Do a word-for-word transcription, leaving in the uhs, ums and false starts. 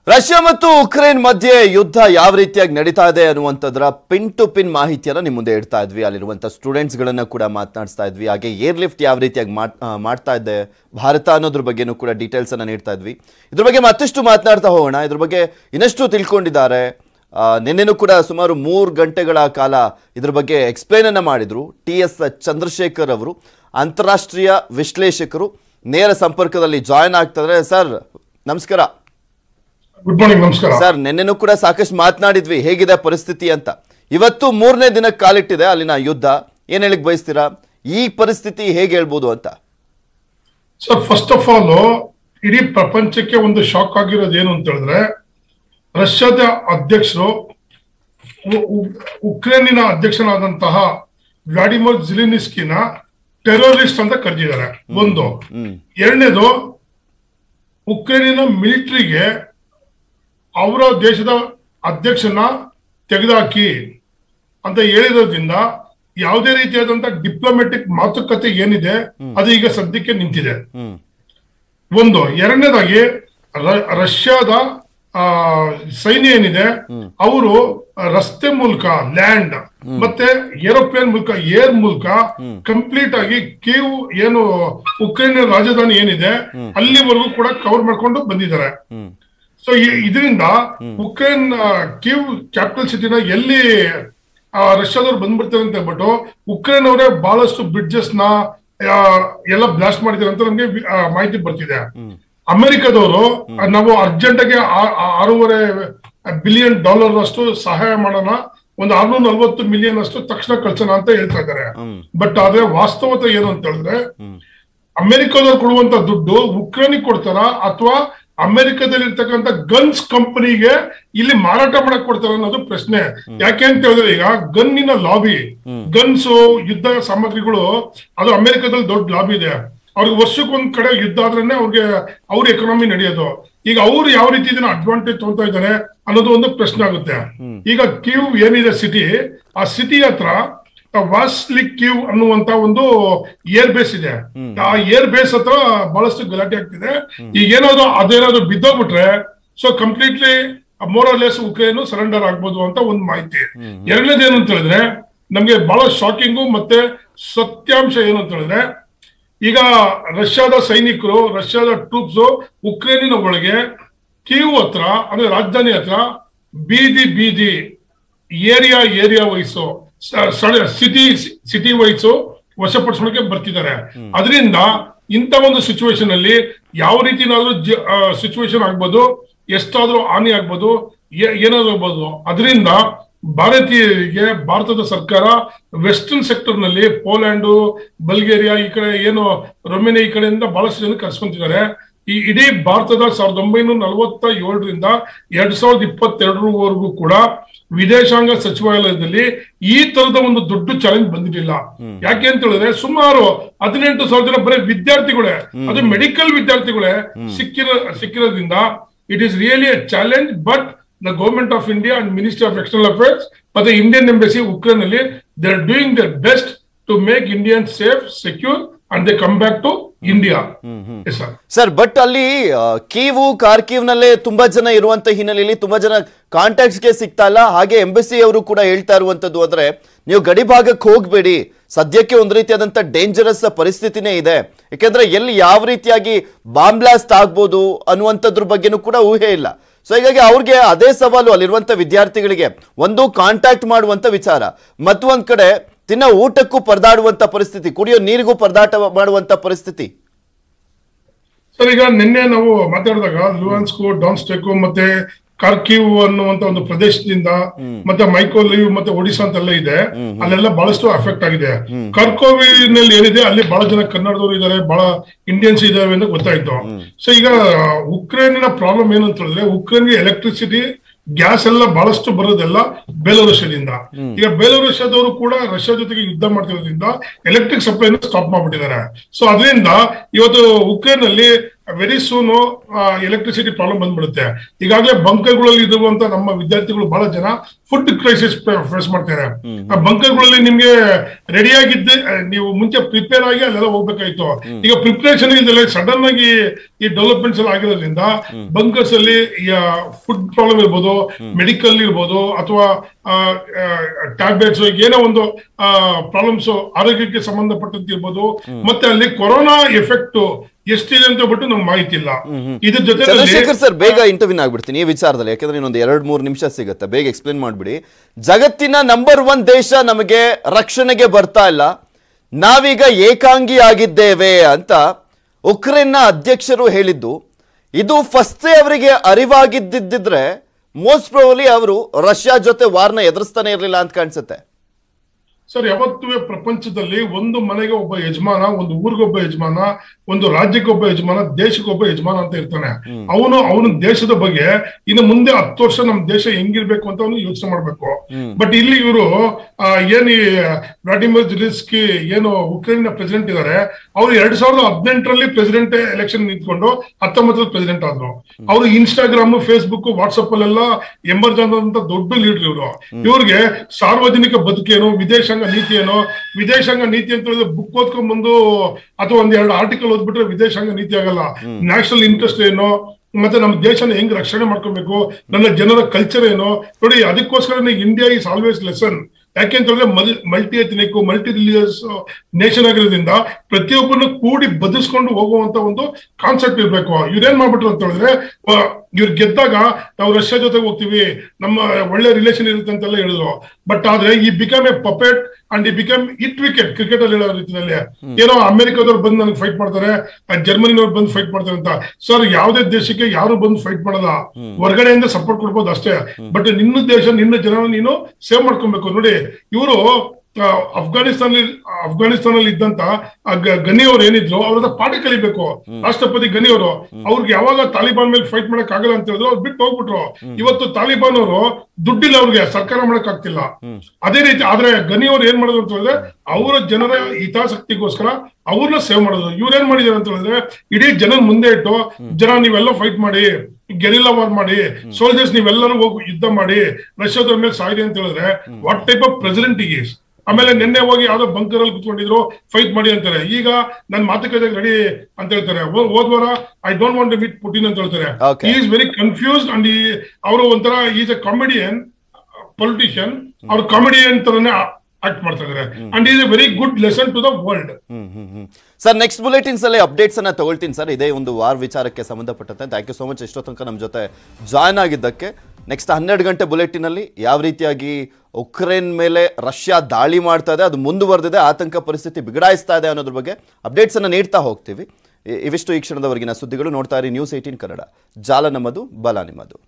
Russia ಮತ್ತು Ukraine ಮಧ್ಯೆ ಯುದ್ಧ ಯಾವ ರೀತಿಯಾಗಿ ನಡೀತಾ ಇದೆ ಅನ್ನುವಂತದರ ಪಿನ್ ಟು ಪಿನ್ ಮಾಹಿತಿಯನ್ನು ನಿಮ್ಮ ಮುಂದೆ ಇಡ್ತಾ ಇದ್ವಿ. ಅಲ್ಲಿರುವಂತ ಸ್ಟೂಡೆಂಟ್ಸ್ ಗಳನ್ನ ಕೂಡ ಮಾತನಾಡ್ತಾ ಇದ್ವಿ. ಹಾಗೆ ಏರ್ ಲಿಫ್ಟ್ ಯಾವ ರೀತಿಯಾಗಿ ಮಾಡ್ತಾ ಇದೆ ಭಾರತ ಅನ್ನೋದ್ರ ಬಗ್ಗೆನೂ ಕೂಡ ಡೀಟೇಲ್ಸ್ ಅನ್ನ ನೀಡ್ತಾ ಇದ್ವಿ. ಇದ್ರ ಬಗ್ಗೆ ಮತ್ತಷ್ಟು ಮಾತನಾಡ್ತಾ ಹೋಗೋಣ. ಇದ್ರ ಬಗ್ಗೆ ಇನ್ನಷ್ಟು ತಿಳ್ಕೊಂಡಿದ್ದಾರೆ. ನಿನ್ನೆನೂ ಕೂಡ ಸುಮಾರು ಮೂರು ಗಂಟೆಗಳ ಕಾಲ ಇದ್ರ ಬಗ್ಗೆ ಎಕ್ಸ್ಪ್ಲೇನ್ ಅನ್ನ ಮಾಡಿದ್ರು ಟಿ ಎಸ್ ಚಂದ್ರಶೇಖರ್ ಅವರು, ಅಂತಾರಾಷ್ಟ್ರೀಯ ವಿಶ್ಲೇಷಕರು. ನೇರ ಸಂಪರ್ಕದಲ್ಲಿ ಜಾಯಿನ್ ಆಗ್ತಿದ್ದಾರೆ. ಸರ್ ನಮಸ್ಕಾರ. Good morning. ನಮಸ್ಕಾರ ಸರ್. ನಿನ್ನೆನೂ ಕೂಡ ಸಾಕಷ್ಟು ಮಾತನಾಡಿದ್ವಿ ಹೇಗಿದೆ ಪರಿಸ್ಥಿತಿ ಅಂತ. ಇವತ್ತು ಮೂರನೇ ದಿನಕ್ಕೆ ಕಾಲಿಟ್ಟಿದೆ ಅಲ್ಲಿನ ಯುದ್ಧ. ಏನ್ ಹೇಳಿಕ್ ಬಯಸ್ತೀರಾ? ಈ ಪರಿಸ್ಥಿತಿ ಹೇಗೆ ಹೇಳ್ಬೋದು ಅಂತ. ಸರ್, ಫಸ್ಟ್ ಆಫ್ ಆಲ್ ಇಡೀ ಪ್ರಪಂಚಕ್ಕೆ ಒಂದು ಶಾಕ್ ಆಗಿರೋದು ಏನು ಅಂತ ಹೇಳಿದ್ರೆ, ರಷ್ಯಾದ ಅಧ್ಯಕ್ಷರು ಉಕ್ರೇನಿನ ಅಧ್ಯಕ್ಷನಾದಂತಹ ವ್ಲಾಡಿಮಿರ್ ಝೆಲೆನ್ಸ್ಕಿನ ಟೆರರಿಸ್ಟ್ ಅಂತ ಕರೆದಿದ್ದಾರೆ. ಒಂದು. ಎರಡನೇದು, ಉಕ್ರೇನಿನ ಮಿಲಿಟರಿಗೆ ಅವರ ದೇಶದ ಅಧ್ಯಕ್ಷನ ತೆಗೆದುಹಾಕಿ ಅಂತ ಹೇಳಿರೋದ್ರಿಂದ ಯಾವುದೇ ರೀತಿಯಾದಂತ ಡಿಪ್ಲೊಮ್ಯಾಟಿಕ್ ಮಾತುಕತೆ ಏನಿದೆ ಅದು ಈಗ ಸದ್ಯಕ್ಕೆ ನಿಂತಿದೆ. ಒಂದು. ಎರಡನೇದಾಗಿ, ರಷ್ಯಾದ ಆ ಸೈನ್ಯ ಏನಿದೆ ಅವರು ರಸ್ತೆ ಮೂಲಕ, ಲ್ಯಾಂಡ್ ಮತ್ತೆ ಏರೋಪ್ಲೇನ್ ಮೂಲಕ, ಏರ್ ಮೂಲಕ ಕಂಪ್ಲೀಟ್ ಆಗಿ ಕೀವ್ ಏನು ಉಕ್ರೇನ್ ರಾಜಧಾನಿ ಏನಿದೆ ಅಲ್ಲಿವರೆಗೂ ಕೂಡ ಕವರ್ ಮಾಡ್ಕೊಂಡು ಬಂದಿದ್ದಾರೆ. ಸೊ ಇದರಿಂದ ಉಕ್ರೇನ್ ಕೀವ್ ಕ್ಯಾಪಿಟಲ್ ಸಿಟಿನ ಎಲ್ಲಿ ರಷ್ಯಾದವ್ರು ಬಂದ್ಬಿಡ್ತಾರೆ ಅಂತ ಹೇಳ್ಬಿಟ್ಟು ಉಕ್ರೇನ್ ಅವರೇ ಬಹಳಷ್ಟು ಬ್ರಿಡ್ಜಸ್ ನ ಎಲ್ಲ ಬ್ಲಾಸ್ಟ್ ಮಾಡಿದ್ದಾರೆ ಅಂತ ನಮ್ಗೆ ಮಾಹಿತಿ ಬರ್ತಿದೆ. ಅಮೆರಿಕದವರು ನಾವು ಅರ್ಜೆಂಟ್ ಆಗಿ ಆರೂವರೆ ಬಿಲಿಯನ್ ಡಾಲರ್ ಅಷ್ಟು ಸಹಾಯ ಮಾಡೋಣ, ಒಂದು ಆರ್ನೂರ ನಲ್ವತ್ತು ಮಿಲಿಯನ್ ಅಷ್ಟು ತಕ್ಷಣ ಕಳ್ಸೋಣ ಅಂತ ಹೇಳ್ತಾ ಇದ್ದಾರೆ. ಬಟ್ ಆದ್ರೆ ವಾಸ್ತವತೆ ಏನು ಅಂತ ಹೇಳಿದ್ರೆ, ಅಮೆರಿಕದವ್ರು ಕೊಡುವಂತ ದುಡ್ಡು ಉಕ್ರೇನಿಗೆ ಕೊಡ್ತಾರ ಅಥವಾ ಅಮೆರಿಕದಲ್ಲಿ ಇರ್ತಕ್ಕಂಥ ಗನ್ಸ್ ಕಂಪನಿಗೆ ಇಲ್ಲಿ ಮಾರಾಟ ಮಾಡಕ್ ಕೊಡ್ತಾರೆ ಅನ್ನೋದು ಪ್ರಶ್ನೆ. ಯಾಕೆ ಅಂತ ಹೇಳಿದ್ರೆ, ಈಗ ಗನ್ನಿನ ಲಾಬಿ, ಗನ್ಸ್ ಯುದ್ಧ ಸಾಮಗ್ರಿಗಳು ಅದು ಅಮೆರಿಕದಲ್ಲಿ ದೊಡ್ಡ ಲಾಬಿ ಇದೆ. ಅವ್ರಿಗೆ ವರ್ಷಕ್ಕೊಂದ್ ಕಡೆ ಯುದ್ಧ ಆದ್ರೇನೆ ಅವ್ರಿಗೆ ಅವ್ರ ಎಕಾನಮಿ ನಡೆಯೋದು. ಈಗ ಅವ್ರು ಯಾವ ರೀತಿ ಇದನ್ನ ಅಡ್ವಾಂಟೇಜ್ ತಗೊಳ್ತಾ ಇದ್ದಾರೆ ಅನ್ನೋದು ಒಂದು ಪ್ರಶ್ನೆ ಆಗುತ್ತೆ. ಈಗ ಕೀವ್ ಏನಿದೆ ಸಿಟಿ, ಆ ಸಿಟಿ ಹತ್ರ ವಾಸ್ಲಿ ಕೀವ್ ಅನ್ನುವಂತ ಒಂದು ಏರ್ ಬೇಸ್ ಇದೆ. ಆ ಏರ್ ಬೇಸ್ ಹತ್ರ ಬಹಳಷ್ಟು ಗಲಾಟೆ ಆಗ್ತಿದೆ. ಈಗ ಏನಾದ್ರು ಅದೇನಾದ್ರು ಬಿದ್ದೋಗ್ಬಿಟ್ರೆ so completely more or less Ukraine surrender ಆಗ್ಬೋದು ಅಂತ ಒಂದು ಮಾಹಿತಿ. ಎರಡನೇದು ಏನು ಅಂತ ಹೇಳಿದ್ರೆ, ನಮ್ಗೆ ಬಹಳ ಶಾಕಿಂಗು ಮತ್ತೆ ಸತ್ಯಾಂಶ ಏನು ಅಂತ ಹೇಳಿದ್ರೆ, ಈಗ ರಷ್ಯಾದ ಸೈನಿಕರು, ರಷ್ಯಾದ ಟ್ರೂಪ್ಸ್ ಉಕ್ರೇನಿನ ಒಳಗೆ ಕೀವ್ ಹತ್ರ ಅಂದ್ರೆ ರಾಜಧಾನಿ ಹತ್ರ ಬೀದಿ ಬೀದಿ area area wise city city wise ವಶಪಡಿಸೋಕೆ ಬರ್ತಿದ್ದಾರೆ. ಅದರಿಂದ ಇಂಥ ಒಂದು ಸಿಚುವೇಶನ್ ಅಲ್ಲಿ ಯಾವ ರೀತಿನಾದ್ರೂ ಸಿಚುವೇಶನ್ ಆಗ್ಬೋದು, ಎಷ್ಟಾದ್ರೂ ಹಾನಿ ಆಗ್ಬೋದು, ಏನಾದ್ರೂ ಆಗ್ಬೋದು. ಅದರಿಂದ ಭಾರತೀಯರಿಗೆ ಭಾರತದ ಸರ್ಕಾರ ವೆಸ್ಟರ್ನ್ ಸೆಕ್ಟರ್ ನಲ್ಲಿ ಪೋಲ್ಯಾಂಡು, ಬಲ್ಗೇರಿಯಾ, ಈ ಕಡೆ ಏನು ರೊಮೇನಿಯಾ, ಈ ಕಡೆಯಿಂದ ಬಹಳಷ್ಟು ಜನ ಕರ್ಸ್ಕೊಂತಿದ್ದಾರೆ. ಈ ಇಡೀ ಭಾರತದ ಸಾವಿರದ ಒಂಬೈನೂರ ನಲವತ್ತ ಏಳರಿಂದ ಎರಡ್ ಸಾವಿರದ ಇಪ್ಪತ್ತೆರಡರವರೆಗೂ ಕೂಡ ವಿದೇಶಾಂಗ ಸಚಿವಾಲಯದಲ್ಲಿ ಈ ತರದ ಒಂದು ದೊಡ್ಡ ಚಾಲೆಂಜ್ ಬಂದಿರಲಿಲ್ಲ. ಯಾಕೆ ಅಂತ ಹೇಳಿದ್ರೆ, ಸುಮಾರು ಹದಿನೆಂಟು ಸಾವಿರ ಜನ ಬರೀ ವಿದ್ಯಾರ್ಥಿಗಳೇ, ಅದು ಮೆಡಿಕಲ್ ವಿದ್ಯಾರ್ಥಿಗಳೇ ಸಿಕ್ಕಿರೋ ಸಿಕ್ಕಿರೋದ್ರಿಂದ it is really a challenge. But the government of India and Ministry of External Affairs but the Indian embassy Ukraine alli they are doing their best to make Indians safe, secure and they come back to India. Yes sir. Sir, but ಅಲ್ಲಿ Kyiv Kharkiv ನಲ್ಲೇ ತುಂಬಾ ಜನ ಇರುವಂತ ಹಿನ್ನೆಲೆಯಲ್ಲಿ ತುಂಬಾ ಜನ contacts ಗೆ ಸಿಗ್ತಾ ಇಲ್ಲ. ಹಾಗೆ ಎಂಬಸಿ ಅವರು ಕೂಡ ಹೇಳ್ತಾ ಇರುವಂತದ್ದು ಅಂದ್ರೆ, ನೀವು ಗಡಿ ಭಾಗಕ್ಕೆ ಹೋಗ್ಬೇಡಿ, ಸದ್ಯಕ್ಕೆ ಒಂದು ರೀತಿಯಾದಂತ ಡೇಂಜರಸ್ ಪರಿಸ್ಥಿತಿನೇ ಇದೆ. ಯಾಕಂದ್ರೆ ಎಲ್ಲಿ ಯಾವ ರೀತಿಯಾಗಿ ಬಾಂಬ್ ಬ್ಲಾಸ್ಟ್ ಆಗ್ಬೋದು ಅನ್ನುವಂಥದ್ರ ಬಗ್ಗೆನೂ ಕೂಡ ಊಹೆ ಇಲ್ಲ. ಸೊ ಹೀಗಾಗಿ ಅವ್ರಿಗೆ ಅದೇ ಸವಾಲು ಅಲ್ಲಿರುವಂತ ವಿದ್ಯಾರ್ಥಿಗಳಿಗೆ. ಒಂದು ಕಾಂಟ್ಯಾಕ್ಟ್ ಮಾಡುವಂತ ವಿಚಾರ, ಮತ್ತೊಂದ್ ಕಡೆ ತಿನ್ನ ಊಟಕ್ಕೂ ಪರದಾಡುವಂತ ಪರಿಸ್ಥಿತಿ, ಕುಡಿಯೋ ನೀರಿಗೂ ಪರದಾಟ ಮಾಡುವಂತ ಪರಿಸ್ಥಿತಿ. ಸರ್, ಈಗ ನಿನ್ನೆ ನಾವು ಮಾತಾಡಿದಾಗ ಲುಹಾನ್ಸ್ಕ್, ಡಾನ್ಸ್ಟೆಕ್ ಮತ್ತೆ ಕಾರ್ಕಿವ್ ಅನ್ನುವಂತ ಒಂದು ಪ್ರದೇಶದಿಂದ ಮತ್ತೆ ಮೈಕೋಲಿವ್ ಮತ್ತೆ ಒಡಿಶಾ ಅಂತೆಲ್ಲ ಇದೆ, ಅಲ್ಲೆಲ್ಲ ಬಹಳಷ್ಟು ಅಫೆಕ್ಟ್ ಆಗಿದೆ. ಕಾರ್ಕೋವಿನಲ್ಲಿ ಏನಿದೆ ಅಲ್ಲಿ ಬಹಳ ಜನ ಕನ್ನಡದವರು ಇದ್ದಾರೆ, ಬಹಳ ಇಂಡಿಯನ್ಸ್ ಇದಾವೆ ಅಂತ ಗೊತ್ತಾಯ್ತು. ಸೊ ಈಗ ಉಕ್ರೇನಿನ ಪ್ರಾಬ್ಲಮ್ ಏನು ಅಂತ ಹೇಳಿದ್ರೆ, ಉಕ್ರೇನ್ಗೆ ಎಲೆಕ್ಟ್ರಿಸಿಟಿ, ಗ್ಯಾಸ್ ಎಲ್ಲ ಬಹಳಷ್ಟು ಬರೋದೆಲ್ಲ ಬೇಲೋರಷ್ಯಾದಿಂದ. ಈಗ ಬೇಲೋರಷ್ಯಾದವರು ಕೂಡ ರಷ್ಯಾ ಜೊತೆಗೆ ಯುದ್ಧ ಮಾಡ್ತಿರೋದ್ರಿಂದ ಎಲೆಕ್ಟ್ರಿಕ್ ಸಪ್ಲೈನ ಸ್ಟಾಪ್ ಮಾಡ್ಬಿಟ್ಟಿದ್ದಾರೆ. ಸೊ ಅದರಿಂದ ಇವತ್ತು ಉಕ್ರೇನ್ ಅಲ್ಲಿ ವೆರಿ ಸೂನ್ ಎಲೆಕ್ಟ್ರಿಸಿಟಿ ಪ್ರಾಬ್ಲಮ್ ಬಂದ್ಬಿಡುತ್ತೆ. ಈಗಾಗಲೇ ಬಂಕರ್ಗಳಲ್ಲಿ ಇರುವಂತ ನಮ್ಮ ವಿದ್ಯಾರ್ಥಿಗಳು ಬಹಳ ಜನ ಫುಡ್ ಕ್ರೈಸಿಸ್ ಫೇಸ್ ಮಾಡ್ತಾರೆ. ಆ ಬಂಕರ್ಗಳಲ್ಲಿ ನಿಮ್ಗೆ ರೆಡಿ ಆಗಿದ್ದೆ ನೀವು ಮುಂಚೆ ಪ್ರಿಪೇರ್ ಆಗಿ ಅಲ್ಲೆಲ್ಲ ಹೋಗ್ಬೇಕಾಯ್ತು. ಈಗ ಪ್ರಿಪರೇಷನ್ ಇಲ್ದಲೆ ಸಡನ್ ಆಗಿ ಈ ಡೆವಲಪ್ಮೆಂಟ್ಸ್ ಎಲ್ಲ ಆಗಿರೋದ್ರಿಂದ ಬಂಕರ್ಸ್ ಅಲ್ಲಿ ಫುಡ್ ಪ್ರಾಬ್ಲಮ್ ಇರ್ಬೋದು, ಮೆಡಿಕಲ್ ಇರ್ಬೋದು, ಅಥವಾ ಟ್ಯಾಬ್ಲೆಟ್ಸ್ ಏನೋ ಒಂದು ಪ್ರಾಬ್ಲಮ್ಸ್ ಆರೋಗ್ಯಕ್ಕೆ ಸಂಬಂಧಪಟ್ಟಂತೆ ಇರ್ಬೋದು. ಮತ್ತೆ ಅಲ್ಲಿ ಕೊರೋನಾ ಎಫೆಕ್ಟ್ ಎಷ್ಟಿದೆ ಅಂತ ಬಿಟ್ಟು ನಮ್ಗೆ ಮಾಹಿತಿ ಇಲ್ಲ. ಇದ್ರ ಜೊತೆ ಚಂದ್ರಶೇಖರ್ ಸರ್, ಬೇಗ ಇಂಟರ್ವ್ಯೂನ್ ಆಗ್ಬಿಡ್ತೀನಿ ಈ ವಿಚಾರದಲ್ಲಿ, ಯಾಕಂದ್ರೆ ಇನ್ನೊಂದು ಎರಡ್ ಮೂರು ನಿಮಿಷ ಸಿಗುತ್ತೆ, ಬೇಗ ಎಕ್ಸ್ಪ್ಲೇನ್ ಮಾಡ್ಬಿಡಿ. ಜಗತ್ತಿನ ನಂಬರ್ ಒನ್ ದೇಶ ನಮಗೆ ರಕ್ಷಣೆಗೆ ಬರ್ತಾ ಇಲ್ಲ, ನಾವೀಗ ಏಕಾಂಗಿ ಆಗಿದ್ದೇವೆ ಅಂತ ಉಕ್ರೇನ್ನ ಅಧ್ಯಕ್ಷರು ಹೇಳಿದ್ದು. ಇದು ಫಸ್ಟೇ ಅವರಿಗೆ ಅರಿವಾಗಿದ್ದಿದ್ರೆ ಮೋಸ್ಟ್ ಪ್ರಾಬಬ್ಲಿ ಅವರು ರಷ್ಯಾ ಜೊತೆ ವಾರ್ನ ಎದುರಿಸ್ತಾನೆ ಇರಲಿಲ್ಲ ಅಂತ ಕಾಣಿಸುತ್ತೆ. ಸರ್, ಯಾವತ್ತೂ ಪ್ರಪಂಚದಲ್ಲಿ ಒಂದು ಮನೆಗೆ ಒಬ್ಬ ಯಜಮಾನ, ಒಂದು ಊರಿಗೊಬ್ಬ ಯಜಮಾನ, ಒಂದು ರಾಜ್ಯಕ್ಕೊಬ್ಬ ಯಜಮಾನ, ದೇಶಕ್ಕೊಬ್ಬ ಯಜಮಾನ ಅಂತ ಇರ್ತಾನೆ. ಅವನು ಅವನ ದೇಶದ ಬಗ್ಗೆ ಇನ್ನು ಮುಂದೆ ಹತ್ತು ವರ್ಷ ನಮ್ ದೇಶ ಹೆಂಗಿರ್ಬೇಕು ಅಂತ ಅವನು ಯೋಚನೆ ಮಾಡ್ಬೇಕು. ಬಟ್ ಇಲ್ಲಿ ಇವರು ಏನ್ ವ್ಲಾಡಿಮಿರ್ ಜೆಲೆನ್ಸ್ಕಿ ಏನು ಉಕ್ರೇನ್ ಪ್ರೆಸಿಡೆಂಟ್ ಇದ್ದಾರೆ, ಅವ್ರು ಎರಡ್ ಸಾವಿರದ ಹದಿನೆಂಟರಲ್ಲಿ ಪ್ರೆಸಿಡೆಂಟ್ ಎಲೆಕ್ಷನ್ ನಿಂತ್ಕೊಂಡು ಹತ್ತೊಂಬತ್ತರಲ್ಲಿ ಪ್ರೆಸಿಡೆಂಟ್ ಆದ್ರು. ಅವರು ಇನ್ಸ್ಟಾಗ್ರಾಮ್, ಫೇಸ್ಬುಕ್, ವಾಟ್ಸಪ್ ಅಲ್ಲೆಲ್ಲ ಎಂಬರ್ಜ್ ಆದಂತ ದೊಡ್ಡ ಲೀಡರ್ ಇವರು. ಇವ್ರಿಗೆ ಸಾರ್ವಜನಿಕ ಬದುಕೇನು, ವಿದೇಶಾಂಗ ನೀತಿ ಏನೋ, ವಿದೇಶಾಂಗ ನೀತಿ ಅಂತ ಹೇಳಿದ್ರೆ ಬುಕ್ ಓದ್ಕೊಂಡ್ ಬಂದು ಅಥವಾ ಒಂದ್ ಎರಡು ಆರ್ಟಿಕಲ್ ಓದ್ಬಿಟ್ರೆ ವಿದೇಶಾಂಗ ನೀತಿ ಆಗಲ್ಲ. ನ್ಯಾಷನಲ್ ಇಂಟ್ರೆಸ್ಟ್ ಏನೋ, ಮತ್ತೆ ನಮ್ಮ ದೇಶನ ಹೆಂಗ್ ರಕ್ಷಣೆ ಮಾಡ್ಕೊಬೇಕು, ನನ್ನ ಜನರ ಕಲ್ಚರ್ ಏನೋ ನೋಡಿ. ಅದಕ್ಕೋಸ್ಕರ ಇಂಡಿಯಾ ಈಸ್ ಆಲ್ವೇಸ್ ಲೆಸನ್. ಯಾಕೆಂತ ಹೇಳಿದ್ರೆ multi ethnic, multi religious nation ಆಗಿರೋದ್ರಿಂದ ಪ್ರತಿಯೊಬ್ಬರನ್ನು ಕೂಡಿ ಬದಿಸ್ಕೊಂಡು ಹೋಗುವಂತ ಒಂದು ಕಾನ್ಸೆಪ್ಟ್ ಇರ್ಬೇಕು. ಇವ್ರೇನ್ ಮಾಡ್ಬಿಟ್ರು ಅಂತ ಹೇಳಿದ್ರೆ, ಇವ್ರು ಗೆದ್ದಾಗ ನಾವು ರಷ್ಯಾ ಜೊತೆಗೆ ಹೋಗ್ತೀವಿ, ನಮ್ಮ ಒಳ್ಳೆ ರಿಲೇಷನ್ ಇರುತ್ತೆ ಅಂತೆಲ್ಲ ಹೇಳಿದ್ರು. ಬಟ್ ಆದ್ರೆ he become a puppet and he become it wicket cricket ಅಲ್ಲಿ ಹೇಳೋ ರೀತಿಯಲ್ಲಿ ಏನೋ ಅಮೆರಿಕದವ್ರು ಬಂದು ನನಗೆ ಫೈಟ್ ಮಾಡ್ತಾರೆ, ಜರ್ಮನಿನವ್ರು ಬಂದು ಫೈಟ್ ಮಾಡ್ತಾರೆ ಅಂತ. ಸರ್, ಯಾವುದೇ ದೇಶಕ್ಕೆ ಯಾರು ಬಂದು ಫೈಟ್ ಮಾಡಲ್ಲ, ಹೊರಗಡೆಯಿಂದ ಸಪೋರ್ಟ್ ಕೊಡ್ಬೋದು ಅಷ್ಟೇ. ಬಟ್ ನಿನ್ನ ದೇಶ, ನಿನ್ನ ಜನ ನೀನು ಸೇವ್ ಮಾಡ್ಕೊಬೇಕು. ನೋಡಿ, ಇವರು ಅಫ್ಘಾನಿಸ್ತಾನ ಅಫ್ಘಾನಿಸ್ತಾನಲ್ಲಿ ಇದ್ದಂತ ಗನಿ ಅವ್ರು ಏನಿದ್ರು ಅವ್ರದ ಪಾಠ ಕಲಿಬೇಕು. ರಾಷ್ಟ್ರಪತಿ ಗನಿ ಅವರು, ಅವ್ರಿಗೆ ಯಾವಾಗ ತಾಲಿಬಾನ್ ಮೇಲೆ ಫೈಟ್ ಮಾಡಕ್ ಆಗಲ್ಲ ಅಂತ ಹೇಳಿದ್ರು ಅವ್ರು ಬಿಟ್ಟು ಹೋಗ್ಬಿಟ್ರು. ಇವತ್ತು ತಾಲಿಬಾನ್ ಅವರು ದುಡ್ಡಿಲ್ಲ, ಅವ್ರಿಗೆ ಸರ್ಕಾರ ಮಾಡಕ್ ಆಗ್ತಿಲ್ಲ. ಅದೇ ರೀತಿ ಆದ್ರೆ ಗನಿ ಅವ್ರು ಏನ್ ಮಾಡಿದ್ರು ಅಂತ ಹೇಳಿದ್ರೆ, ಅವರ ಜನರ ಹಿತಾಸಕ್ತಿಗೋಸ್ಕರ ಅವ್ರನ್ನ ಸೇವ್ ಮಾಡೋದು. ಇವ್ರೇನ್ ಮಾಡಿದಾರೆ ಅಂತ ಹೇಳಿದ್ರೆ, ಇಡೀ ಜನ ಮುಂದೆ ಇಟ್ಟು, ಜನ ನೀವೆಲ್ಲ ಫೈಟ್ ಮಾಡಿ, ಗೆರಿಲ್ಲಾ ವಾರ್ ಮಾಡಿ, ಸೋಲ್ಜರ್ಸ್ ನೀವೆಲ್ಲರೂ ಹೋಗಿ ಯುದ್ಧ ಮಾಡಿ, ರಷ್ಯಾದ ಮೇಲೆ ಸಾಯಿದೆ ಅಂತ ಹೇಳಿದ್ರೆ what type of president is? ಆಮೇಲೆ ನಿನ್ನೆ ಹೋಗಿ ಯಾವ್ದೋ ಬಂಕರ್ ಅಲ್ಲಿ ಕುತ್ಕೊಂಡಿದ್ರು, ಫೈಟ್ ಮಾಡಿ ಅಂತಾರೆ. ಈಗ ನನ್ ಮಾತುಕತೆ ರೆಡಿ ಅಂತ ಹೇಳ್ತಾರೆ. ಹೋದ್ವಾರ I don't want to meet Putin ಅಂತ ಹೇಳ್ತಾರೆ. He is very confused and ಅವರು ಒಂಥರ ಈಸ್ ಎ ಕಾಮಿಡಿಯನ್ ಪೊಲಿಟಿಷಿಯನ್. ಅವ್ರು ಕಾಮಿಡಿಯನ್ ತರನೇ ಆಕ್ಟ್ ಮಾಡ್ತಾ ಇದ್ದಾರೆ. And is a very good lesson to the world. Sir, next bulletins ಅಲ್ಲಿ ಅಪ್ಡೇಟ್ಸ್ ಅನ್ನ ತಗೊಳ್ತೀನಿ ಸರ್, ಇದೇ ಒಂದು ವಾರ್ ವಿಚಾರಕ್ಕೆ ಸಂಬಂಧಪಟ್ಟಂತೆ. ಥ್ಯಾಂಕ್ ಯು ಸೋ ಮಚ್ ಇಷ್ಟೋ ತನಕ ನಮ್ಮ ಜೊತೆ ಜಾಯ್ನ್ ಆಗಿದ್ದಕ್ಕೆ. ನೆಕ್ಸ್ಟ್ ಹನ್ನೆರಡು ಗಂಟೆ ಬುಲೆಟಿನಲ್ಲಿ ಯಾವ ರೀತಿಯಾಗಿ ಉಕ್ರೇನ್ ಮೇಲೆ ರಷ್ಯಾ ದಾಳಿ ಮಾಡ್ತಾ ಇದೆ, ಅದು ಮುಂದುವರೆದಿದೆ, ಆತಂಕ ಪರಿಸ್ಥಿತಿ ಬಿಗಡಾಯಿಸ್ತಾ ಇದೆ ಅನ್ನೋದ್ರ ಬಗ್ಗೆ ಅಪ್ಡೇಟ್ಸ್ ಅನ್ನು ನೀಡ್ತಾ ಹೋಗ್ತೀವಿ. ಇವಿಷ್ಟು ಈ ಕ್ಷಣದವರೆಗಿನ ಸುದ್ದಿಗಳು. ನೋಡ್ತಾ ಇರಿ ನ್ಯೂಸ್ ಏಟೀನ್ ಕನ್ನಡ. ಜಾಲ ನಮ್ಮದು, ಬಲ ನಿಮ್ಮದು.